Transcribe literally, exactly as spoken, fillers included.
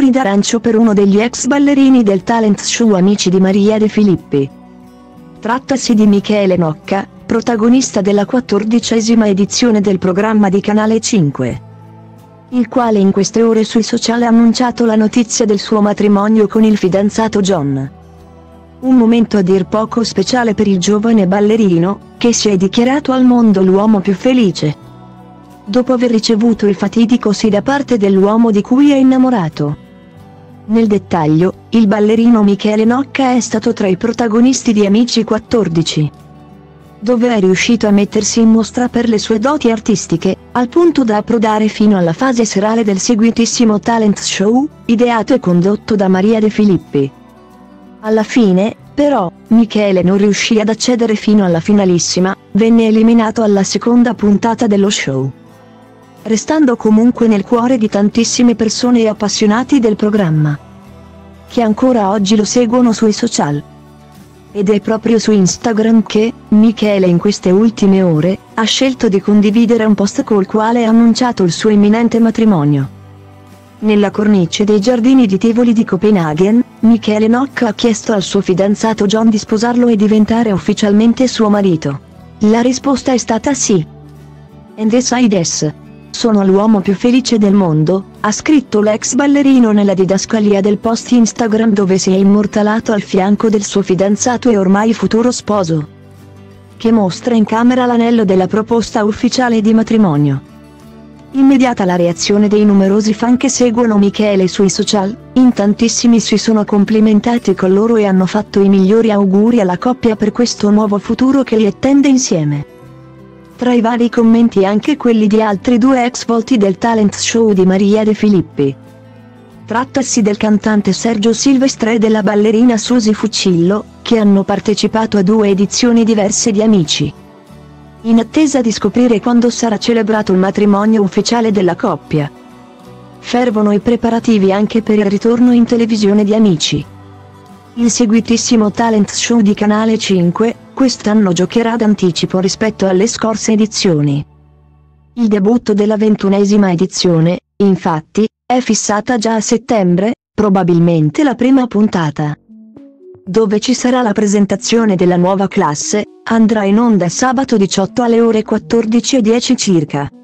fiori d'arancio per uno degli ex ballerini del talent show Amici di Maria De Filippi. Trattasi di Michele Nocca, protagonista della quattordicesima edizione del programma di Canale cinque, il quale in queste ore sui social ha annunciato la notizia del suo matrimonio con il fidanzato John. Un momento a dir poco speciale per il giovane ballerino, che si è dichiarato al mondo l'uomo più felice, dopo aver ricevuto il fatidico sì da parte dell'uomo di cui è innamorato. Nel dettaglio, il ballerino Michele Nocca è stato tra i protagonisti di Amici quattordici, dove è riuscito a mettersi in mostra per le sue doti artistiche, al punto da approdare fino alla fase serale del seguitissimo talent show, ideato e condotto da Maria De Filippi. Alla fine, però, Michele non riuscì ad accedere fino alla finalissima, venne eliminato alla seconda puntata dello show, restando comunque nel cuore di tantissime persone e appassionati del programma, che ancora oggi lo seguono sui social. Ed è proprio su Instagram che, Michele in queste ultime ore, ha scelto di condividere un post col quale ha annunciato il suo imminente matrimonio. Nella cornice dei giardini di Tivoli di Copenaghen, Michele Nocca ha chiesto al suo fidanzato John di sposarlo e diventare ufficialmente suo marito. La risposta è stata sì. And yes I yes. Sono l'uomo più felice del mondo, ha scritto l'ex ballerino nella didascalia del post Instagram dove si è immortalato al fianco del suo fidanzato e ormai futuro sposo, che mostra in camera l'anello della proposta ufficiale di matrimonio. Immediata la reazione dei numerosi fan che seguono Michele sui social, in tantissimi si sono complimentati con loro e hanno fatto i migliori auguri alla coppia per questo nuovo futuro che li attende insieme. Tra i vari commenti anche quelli di altri due ex volti del talent show di Maria De Filippi. Trattasi del cantante Sergio Silvestre e della ballerina Susy Fuccillo, che hanno partecipato a due edizioni diverse di Amici. In attesa di scoprire quando sarà celebrato il matrimonio ufficiale della coppia, fervono i preparativi anche per il ritorno in televisione di Amici. Il seguitissimo talent show di Canale cinque, quest'anno giocherà d'anticipo rispetto alle scorse edizioni. Il debutto della ventunesima edizione, infatti, è fissata già a settembre, probabilmente la prima puntata, dove ci sarà la presentazione della nuova classe, andrà in onda sabato diciotto alle ore quattordici e dieci circa.